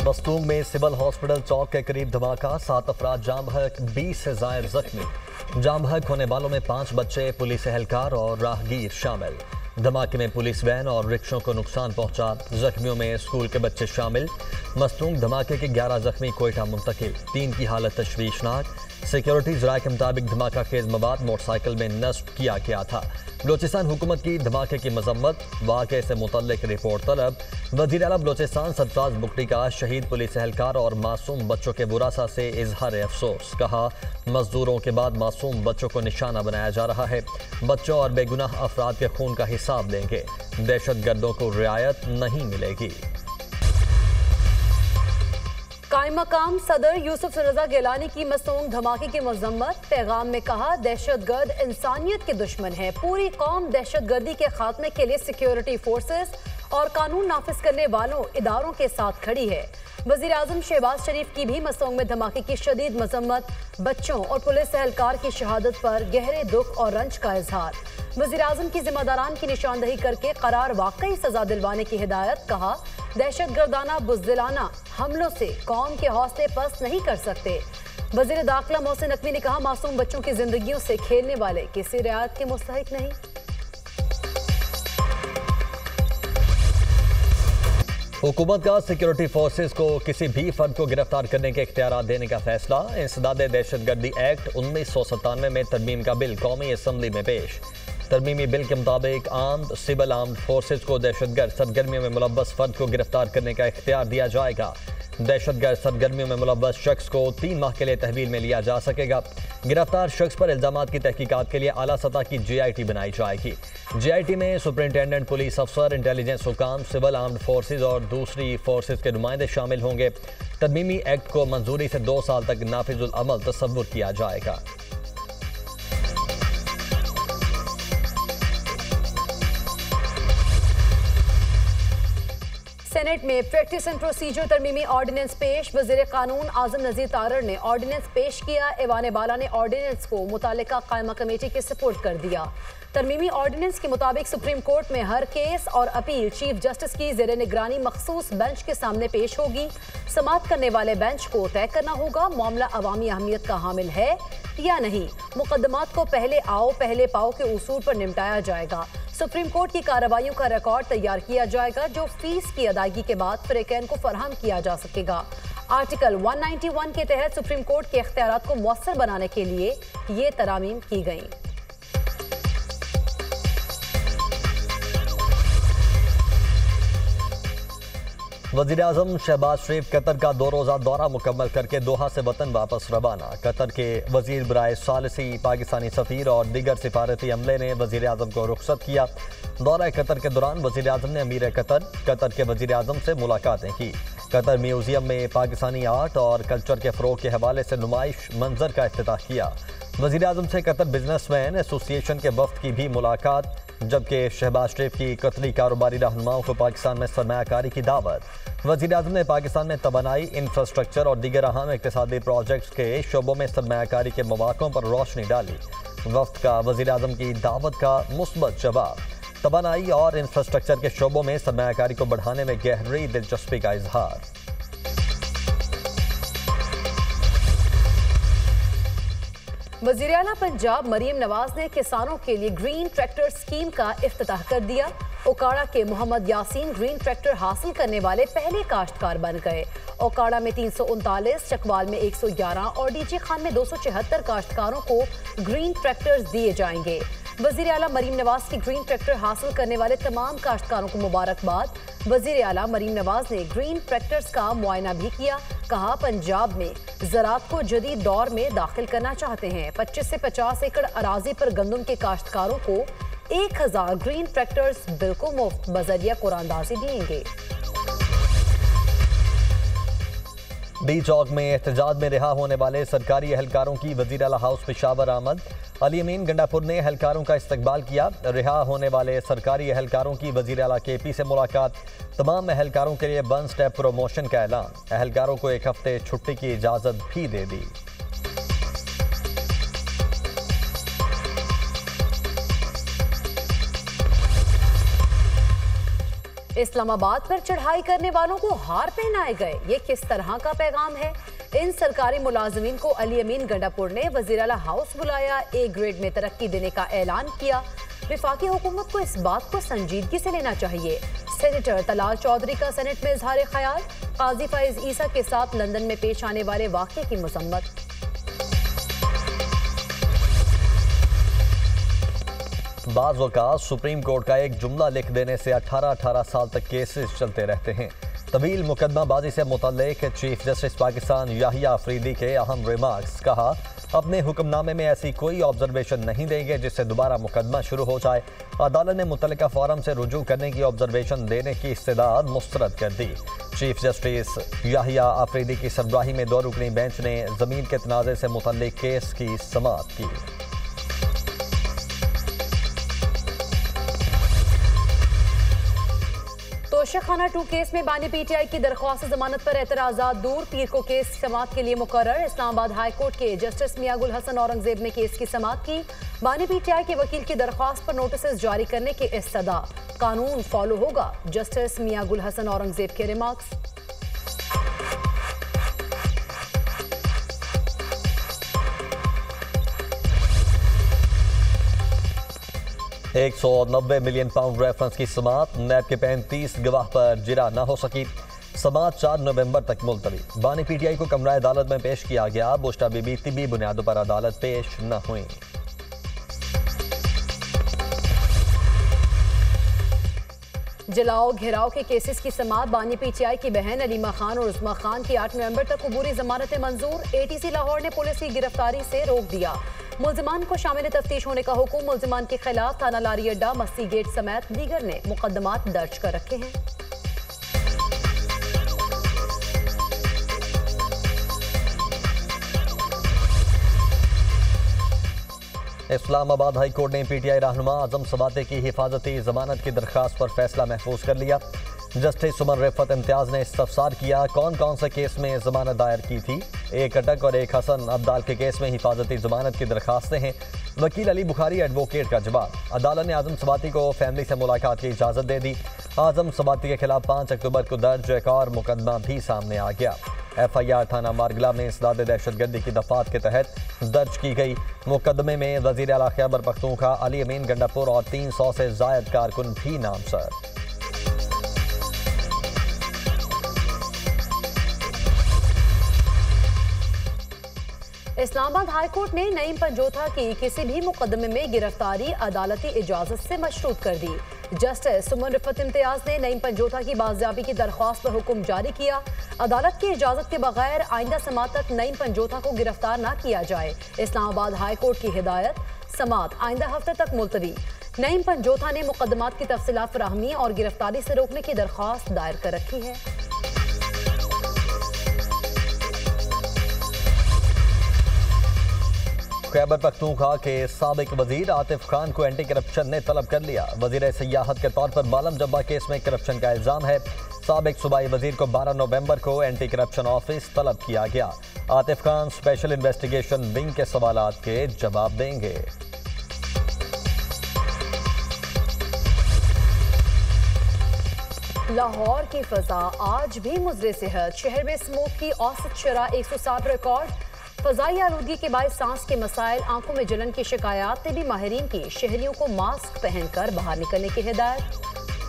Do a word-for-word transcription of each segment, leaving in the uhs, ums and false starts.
मस्तूंग में civil hospital चौक के करीब धमाका, सात अफराद जाम बहक, बीस से जायद जख्मी। जाम बहक होने वालों में पांच बच्चे, पुलिस एहलकार और राहगीर शामिल। धमाके में पुलिस वैन और रिक्शों को नुकसान पहुंचा। जख्मियों में स्कूल के बच्चे शामिल। मस्तूंग धमाके के ग्यारह जख्मी कोयटा मुंतकिल, तीन की हालत तशवीशनाक। सिक्योरिटी जराये के मुताबिक धमाका खेज मवाद मोटरसाइकिल में नस्ब किया गया था। बलोचिस्तान हुकूमत की धमाके की मजम्मत, वाक़े से मुतल्लिक रिपोर्ट तलब। वज़ीर आला बलोचिस्तान सरफराज बुगटी का शहीद पुलिस एहलकार और मासूम बच्चों के बुरासा से इजहार अफसोस। कहा, मजदूरों के बाद मासूम बच्चों को निशाना बनाया जा रहा है। बच्चों और बेगुनाह अफराद के खून का हिसाब लेंगे। दहशत गर्दों को रियायत नहीं मिलेगी। कायम मकाम सदर यूसुफ रजा गिलानी की मस्तूंग धमाके की मजम्मत। पैगाम में कहा, दहशत गर्द इंसानियत के दुश्मन है। पूरी कौम दहशत गर्दी के खात्मे के लिए सिक्योरिटी फोर्सेस और कानून नाफिज करने वालों इदारों के साथ खड़ी है। वजीर आजम शहबाज शरीफ की भी मस्तूंग में धमाके की शदीद मजम्मत। बच्चों और पुलिस एहलकार की शहादत पर गहरे दुख और रंज का इजहार। वजीर आजम की जिम्मेदारान की निशानदही करके करार वाकई सजा दिलवाने की हिदायत। कहा, दहशत गर्दाना बुज़दिलाना हमलों से कौम के हौसले पस्त नहीं कर सकते। वजीर दाखिला मोहसिन नकवी ने कहा, मासूम बच्चों की जिंदगियों से खेलने वाले किसी रियायत के मुस्तहिक नहीं। हुकूमत का सिक्योरिटी फोर्सेस को किसी भी फर्द को गिरफ्तार करने के इख्तियार देने का फैसला। इंसदाद दहशत गर्दी एक्ट उन्नीस सौ सत्तानवे में तरमीम का बिल कौमी असम्बली में पेश। तरमीमी बिल के मुताबिक आर्म्ड सिविल आर्म्ड फोर्सेज को दहशतगर्द सरगर्मियों में मुलव्वस फर्द को गिरफ्तार करने का इख्तियार दिया जाएगा। दहशतगर्द सरगर्मियों में मुलव्वस शख्स को तीन माह के लिए तहवील में लिया जा सकेगा। गिरफ्तार शख्स पर इल्जामात की तहकीकात के लिए आला सतह की जे आई टी बनाई जाएगी। जे आई टी में सुपरिंटेंडेंट पुलिस अफसर, इंटेलिजेंस हुकाम, सिविल आर्म्ड फोर्सेज और दूसरी फोर्सेज के नुमाइंदे शामिल होंगे। तरमीमी एक्ट को मंजूरी से दो साल तक नाफिजुल अमल तस्वुर किया जाएगा। सेनेट में प्रैक्टिस एंड प्रोसीजर तरमीमी ऑर्डिनेंस पेश। वजीर कानून आजम नजीर तारड़ ने ऑर्डिनेंस पेश किया। ऐवान बाला ने ऑर्डिनेंस को मुतालिका कायमा कमेटी के सपोर्ट कर दिया। तरमीमी ऑर्डिनेंस के मुताबिक सुप्रीम कोर्ट में हर केस और अपील चीफ जस्टिस की जेर निगरानी मखसूस बेंच के सामने पेश होगी। समाअत करने वाले बेंच को तय करना होगा मामला अवामी अहमियत का हामिल है या नहीं। मुकदमात को पहले आओ पहले पाओ के उसूल पर निपटाया जाएगा। सुप्रीम कोर्ट की कार्रवाइयों का रिकॉर्ड तैयार किया जाएगा जो फीस की अदायगी के बाद फ्रीकैन को फराहम किया जा सकेगा। आर्टिकल एक सौ इक्यानवे के तहत सुप्रीम कोर्ट के इख्तियारात को मौसर बनाने के लिए ये तरामीम की गई। वज़ीर आज़म शहबाज शरीफ कतर का दो रोज़ा दौरा मुकम्मल करके दोहा से वतन वापस रवाना। कतर के वज़ीर बराए सालिसी, पाकिस्तानी सफ़ीर और दीगर सिफारती अमले ने वज़ीर आज़म को रुखसत किया। दौरा कतर के दौरान वज़ीर आज़म ने अमीर कतर कतर के वज़ीर आज़म से मुलाकातें की। कतर म्यूज़ियम में पाकिस्तानी आर्ट और कल्चर के फ़रोग़ के हवाले से नुमाइश मंजर का इफ्तिताह किया। वज़ीर आज़म से कतर बिजनेसमैन एसोसिएशन के वफ़द की भी मुलाकात, जबकि शहबाज शरीफ की कतरी कारोबारी रहनुमाओं को पाकिस्तान में सरमायाकारी की दावत। वज़ीर आज़म ने पाकिस्तान में तवानाई, इंफ्रास्ट्रक्चर और दीगर अहम इक़्तिसादी प्रोजेक्ट्स के शोबों में सरमायाकारी के मौक़ों पर रोशनी डाली। वफ़द का वज़ीर आज़म की दावत का मुस्बत जवाब। तवानाई और इंफ्रास्ट्रक्चर के शोबों में सरमायाकारी को बढ़ाने में गहरी दिलचस्पी का इजहार। वज़ीर आला पंजाब मरीम नवाज ने किसानों के लिए ग्रीन ट्रैक्टर स्कीम का इफ्तिताह कर दिया। ओकाड़ा के मोहम्मद यासीन ग्रीन ट्रैक्टर हासिल करने वाले पहले काश्तकार बन गए। ओकाड़ा में तीन सौ उनतालीस, चकवाल में एक सौ ग्यारह और डीजे खान में दो सौ छिहत्तर काश्तकारों को ग्रीन ट्रैक्टर्स दिए जाएंगे। वज़ीर आला मरीम नवाज की ग्रीन ट्रैक्टर हासिल करने वाले तमाम काश्तकारों को मुबारकबाद। वज़ीर आला मरीम नवाज ने ग्रीन ट्रैक्टर्स का मुआयना भी किया। कहा, पंजाब में ज़राअत को जदीद दौर में दाखिल करना चाहते हैं। पच्चीस से पचास एकड़ अराजी पर गंदम के काश्तकारों को एक हजार ग्रीन ट्रैक्टर्स बिल्कुल मुफ्त बजरिया कुरानदाजी दिएंगे। डी चौक में एहतजाज में रिहा होने वाले सरकारी एहलकारों की वज़ीर आला हाउस पेशावर आमद। अली अमीन गंडापुर ने एहलकारों का इस्तकबाल किया। रिहा होने वाले सरकारी एहलकारों की वज़ीर आला के पी से मुलाकात। तमाम एहलकारों के लिए वन स्टेप प्रमोशन का ऐलान। एहलकारों को एक हफ्ते छुट्टी की इजाज़त भी दे दी। इस्लामाबाद पर चढ़ाई करने वालों को हार पहनाए गए, ये किस तरह का पैगाम है? इन सरकारी मुलाजमीन को अली अमीन गंडापुर ने वजीर आला हाउस बुलाया, ए ग्रेड में तरक्की देने का ऐलान किया। विफाकी हुकूमत को इस बात को संजीदगी से लेना चाहिए। सेनेटर तलाल चौधरी का सेनेट में इजहार ख्याल, काजी फैज ईसा के साथ लंदन में पेश आने वाले वाक़े की मजम्मत। बाज़ वक़ात सुप्रीम कोर्ट का एक जुमला लिख देने से अठारह अठारह साल तक केसेस चलते रहते हैं। तवील मुकदमाबाजी से मुतल्लिक चीफ जस्टिस पाकिस्तान याहिया अफरीदी के अहम रिमार्क्स। कहा, अपने हुक्मनामे में ऐसी कोई ऑब्जर्वेशन नहीं देंगे जिससे दोबारा मुकदमा शुरू हो जाए। अदालत ने मुतल्लिका फोरम से रुजू करने की ऑब्जर्वेशन देने की इस्तेदाद मुस्तरद कर दी। चीफ जस्टिस याहिया अफरीदी की सरबराही में दो रुकनी बेंच ने जमीन के तनाज़े से मुतल्लिक केस की समाअत की। तोशाखाना टू केस में बानी पीटीआई की दरख्वास्त जमानत पर एतराज़ात दूर, पीर को केस समाअत के लिए मुकर्रर। इस्लामाबाद हाई कोर्ट के जस्टिस मियां गुल हसन औरंगजेब ने केस की समाअत की। बानी पीटीआई के वकील की दरख्वास्त पर नोटिस जारी करने की इस्तदा, कानून फॉलो होगा, जस्टिस मियां गुल हसन औरंगजेब के रिमार्क्स। एक सौ नब्बे मिलियन पाउंड रेफरेंस की समाअत, नैब के पैंतीस गवाह पर जिरा न हो सकी। समाअत चार नवंबर तक मुलतवी। बानी पीटीआई को कमरा अदालत में पेश किया गया। बुश्ता बीबी तिबी बुनियादों पर अदालत पेश न हुई। जलाओ घेराव के केसेस की समाअत, बानी पीटीआई की बहन अलीमा खान और उस्मा खान की आठ नवंबर तक अबूरी जमानतें मंजूर। एटीसी लाहौर ने पुलिस की गिरफ्तारी से रोक दिया। मुल्जिमान को शामिल तफ्तीश होने का हुक्म। मुल्जिमान के खिलाफ थाना लारी अड्डा, मस्ती गेट समेत दीगर ने मुकदमात दर्ज कर रखे हैं। इस्लामाबाद हाई कोर्ट ने पीटीआई रहनुमा आजम सवाते की हिफाजती जमानत की दरख्वास्त पर फैसला महफूज कर लिया। जस्टिस सुमन रिफत इम्तियाज ने इस्तफसार किया, कौन कौन से केस में जमानत दायर की थी। एक अटक और एक हसन अब्दाल के केस में हिफाजती जमानत की दरखास्तें हैं। वकील अली बुखारी एडवोकेट का जवाब। अदालत ने आजम सवाती को फैमिली से मुलाकात की इजाज़त दे दी। आजम सवाती के खिलाफ पाँच अक्टूबर को दर्ज एक और मुकदमा भी सामने आ गया। एफ आई आर थाना मारगला में इंसदाद दहशतगर्दी की दफात के तहत दर्ज की गई। मुकदमे में वज़ीर आला खैबर पख्तूनख्वा अली अमीन गंडापुर और तीन सौ से जायद कारकुन भी नामजद। इस्लामाबाद हाई कोर्ट ने नईम पंजोथा की किसी भी मुकदमे में गिरफ्तारी अदालती इजाजत से मशरूत कर दी। जस्टिस सुमन रिफत इम्तियाज ने नईम पंजोथा की बाजियाबी की दरख्वास्त पर हुक्म जारी किया। अदालत की इजाजत के बगैर आइंदा समाअत तक नईम पंजोथा को गिरफ्तार न किया जाए। इस्लामाबाद हाई कोर्ट की हिदायत, समाअत आइंदा हफ्ते तक मुलतवी। नईम पंजोथा ने मुकदमात की तफसीलात फराहमी और गिरफ्तारी से रोकने की दरख्वास्त दायर कर रखी है। खैबर पख्तूनख्वा के साबिक वजीर आतिफ खान को एंटी करप्शन ने तलब कर लिया। वजीर सियाहत के तौर पर मालम जब्बा केस में करप्शन का इल्जाम है। साबिक सूबाई वजीर को बारह नवंबर को एंटी करप्शन ऑफिस तलब किया गया। Atif Khan special investigation wing के सवालात के जवाब देंगे। लाहौर की फजा आज भी मुज़रे सेहत। शहर में स्मोक की औसत शरह एक सौ सात रिकॉर्ड। फजाई आलूदगी के बायस सांस के मसाइल, आंखों में जलन की शिकायत। तिबी माहिरीन की शहरियों को मास्क पहनकर बाहर निकलने की हिदायत।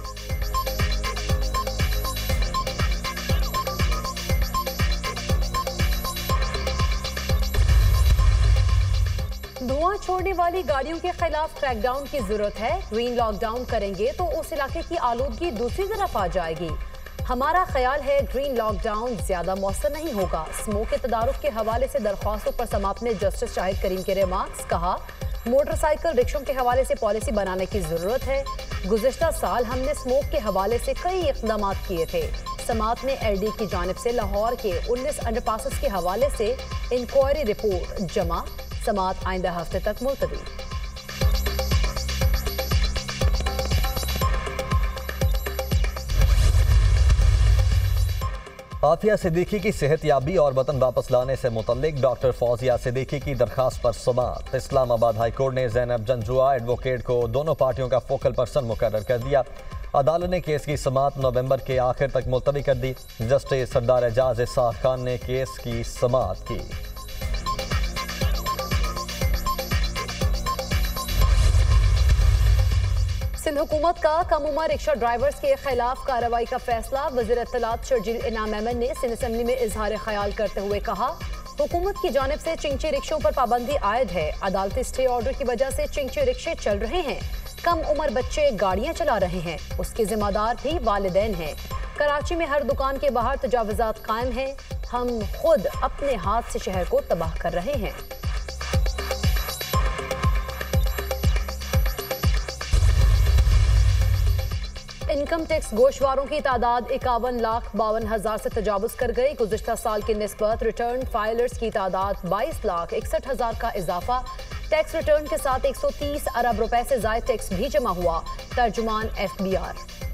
धुआं छोड़ने वाली गाड़ियों के खिलाफ क्रैकडाउन की जरूरत है। ग्रीन लॉकडाउन करेंगे तो उस इलाके की आलूदगी दूसरी तरफ आ जाएगी। हमारा ख्याल है ग्रीन लॉकडाउन ज्यादा मौसर नहीं होगा। स्मोक के तदारुक के हवाले से दरख्वास्तों पर समाअत में जस्टिस शाहिद करीम के रिमार्क्स। कहा, मोटरसाइकिल रिक्शों के हवाले से पॉलिसी बनाने की जरूरत है। गुज़िश्ता साल हमने स्मोक के हवाले से कई इक़दाम किए थे। समाअत में एल डी की जानिब से लाहौर के उन्नीस अंडरपासेस के हवाले से इंक्वायरी रिपोर्ट जमा। समाअत आइंदा हफ्ते तक मुलतवी। आफिया सिद्दीकी की सेहतयाबी और वतन वापस लाने से मुतल्लिक डॉक्टर फौजिया सिद्दीकी की दरखास्त पर समाअत। इस्लामाबाद हाई कोर्ट ने ज़ैनब जंजुआ एडवोकेट को दोनों पार्टियों का फोकल पर्सन मुकर्रर कर दिया। अदालत ने केस की समाअत नवंबर के आखिर तक मुलतवी कर दी। जस्टिस सरदार एजाज इसाक खान ने केस की समाअत की। सिंध हुकूमत का कम उम्र रिक्शा ड्राइवर्स के खिलाफ कार्रवाई का फैसला। वज़ीर इत्तलात शर्जील इनाम अहमद ने सिंध असेंबली में इजहार ख्याल करते हुए कहा, हुकूमत की जानिब से चिंची रिक्शों पर पाबंदी आयद है। अदालती स्टे ऑर्डर की वजह से चिंची रिक्शे चल रहे हैं। कम उम्र बच्चे गाड़ियां चला रहे हैं, उसके जिम्मेदार भी वालिदैन हैं। कराची में हर दुकान के बाहर तजावुज़ात कायम हैं। हम खुद अपने हाथ से शहर को तबाह कर रहे हैं। इनकम टैक्स गोशवारों की तादाद इक्यावन लाख बावन हजार से तजावुज कर गई। गुज़िश्ता साल की निस्बत रिटर्न फाइलर्स की तादाद बाईस लाख इकसठ हजार का इजाफा। टैक्स रिटर्न के साथ एक सौ तीस अरब रुपए से ज़ायद टैक्स भी जमा हुआ। तर्जुमान एफ बी आर।